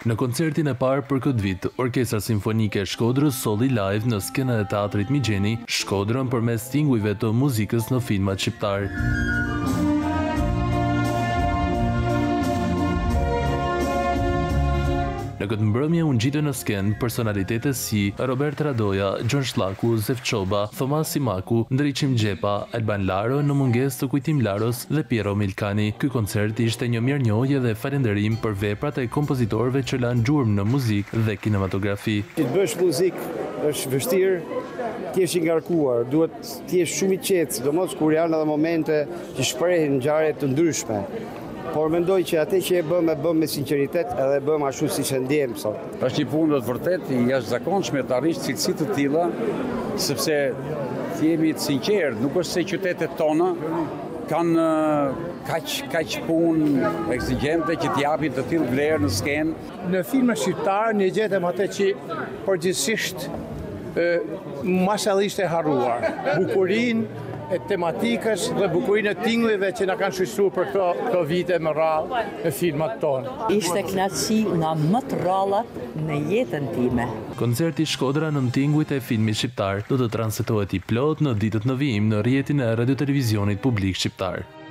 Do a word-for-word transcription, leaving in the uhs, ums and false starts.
Në koncertin e parë për këtë vit, Orkestra Simfonike e Shkodrës solli live në skenën e Teatrit Migjeni, Shkodrën përmes tingujve të muzikës në filmat shqiptar. Në këtë mbrëmje u ngjitën në skenë personalitete si Robert Radoja, Gjon Shllaku, Zef Çoba, Thomas Simaku, Ndriçim Xhepa, Alban Laro në mungesë të Kujtim Laros dhe Piero Milkani. Ky koncert ishte një mirënjohje dhe falënderim për veprat e kompozitorëve që lanë gjurmë në muzikë dhe kinematografi. Të bësh muzikë është vështirë, ti je i ngarkuar, duhet ti je shumë i qetë, sidomos kur janë edhe momente që shprehin ngjarje të ndryshme. Por mendoj që atë që e bëm, e bëm me sinqeritet edhe e bëm ashtu siç e ndjem sot. Është një punë të vërtet i jashtëzakonshme të arrish cilësi të tilla, sepse ti jemi të sinqertë, nuk është se qytetet tona kanë kaq kaq punë eksigjente që t'japin të tillë vlerë në skenë. Në filma shqiptar ne gjetëm atë që përgjithsisht mashallisht e harruar. Bukurinë e tematikës dhe bukurinë e tingujve që na kanë shoqëruar për këto, këto vite me radhë në filmat tonë. Ishte kënaqësi nga më të rrallat në jetën time. Koncerti Shkodra në tingujt e filmit shqiptar do të transmetohet i plot në ditët në vijim në rrjetin e radio televizionit publik shqiptar.